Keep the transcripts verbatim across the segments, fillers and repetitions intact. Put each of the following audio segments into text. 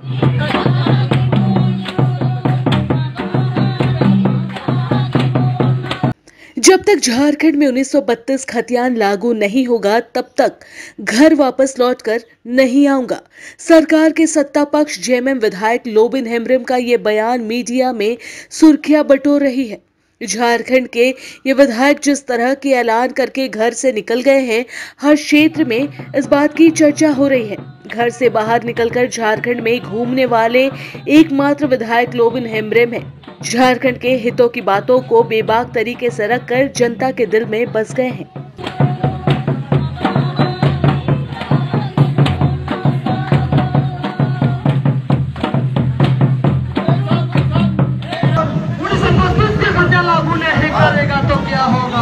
जब तक झारखंड में उन्नीस सौ बत्तीस खतियान लागू नहीं होगा तब तक घर वापस लौटकर नहीं आऊंगा। सरकार के सत्ता पक्ष जेएमएम विधायक लोबिन हेम्ब्रम का ये बयान मीडिया में सुर्खियां बटोर रही है। झारखंड के ये विधायक जिस तरह के ऐलान करके घर से निकल गए हैं, हर क्षेत्र में इस बात की चर्चा हो रही है। घर से बाहर निकलकर झारखंड में घूमने वाले एकमात्र विधायक लोबिन हेम्ब्रम है। झारखंड के हितों की बातों को बेबाक तरीके से रखकर जनता के दिल में बस गए हैं। लागू नहीं करेगा तो क्या होगा?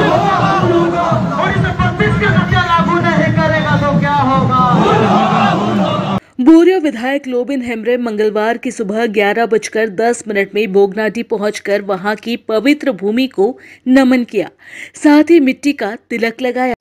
लागू नहीं करेगा तो क्या होगा? बोरियो विधायक लोबिन हेम्ब्रम मंगलवार की सुबह ग्यारह बजकर दस मिनट में बोगनाटी पहुंचकर वहां की पवित्र भूमि को नमन किया, साथ ही मिट्टी का तिलक लगाया।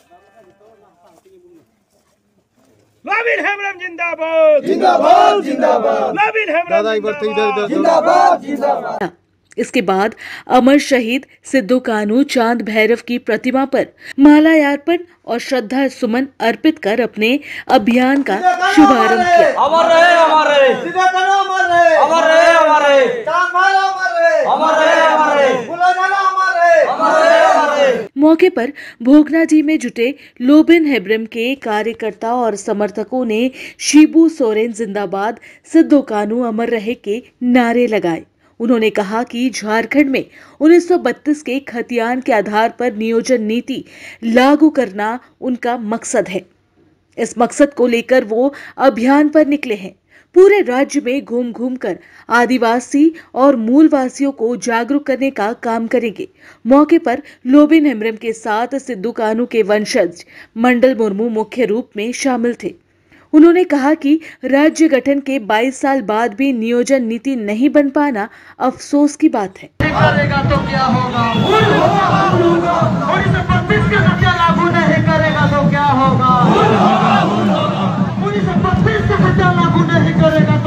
लोबिन हेम्ब्रम जिंदाबाद जिंदाबाद जिंदाबाद। लोबिन हेम्ब्रम जिंदाबाद जिंदाबाद। इसके बाद अमर शहीद सिद्धू कान्हू चांद भैरव की प्रतिमा पर माल्यार्पण और श्रद्धा सुमन अर्पित कर अपने अभियान का शुभारंभ किया। अमर रहे हमारे, अमर रहे, अमर रहे हमारे, चांद भैरव अमर रहे, अमर रहे हमारे, बुलंदशहर अमर रहे, अमर रहे हमारे। मौके पर भोगनाजी में जुटे लोबिन हेम्ब्रम के कार्यकर्ता और समर्थकों ने शिबू सोरेन जिंदाबाद, सिद्धू कान्हू अमर रहे के नारे लगाए। उन्होंने कहा कि झारखंड में उन्नीस सौ बत्तीस के खतियान के आधार पर नियोजन नीति लागू करना उनका मकसद है। इस मकसद को लेकर वो अभियान पर निकले हैं। पूरे राज्य में घूम घूम कर आदिवासी और मूलवासियों को जागरूक करने का काम करेंगे। मौके पर लोबिन हेम्ब्रम के साथ सिद्धू कान्हू के वंशज मंडल मुर्मू मुख्य रूप में शामिल थे। उन्होंने कहा कि राज्य गठन के बाईस साल बाद भी नियोजन नीति नहीं बन पाना अफसोस की बात है। करेगा तो क्या होगा? उन्नीस सौ बत्तीस का खतियान लागू नहीं करेगा तो क्या होगा? उन्नीस सौ बत्तीस का खतियान लागू नहीं करेगा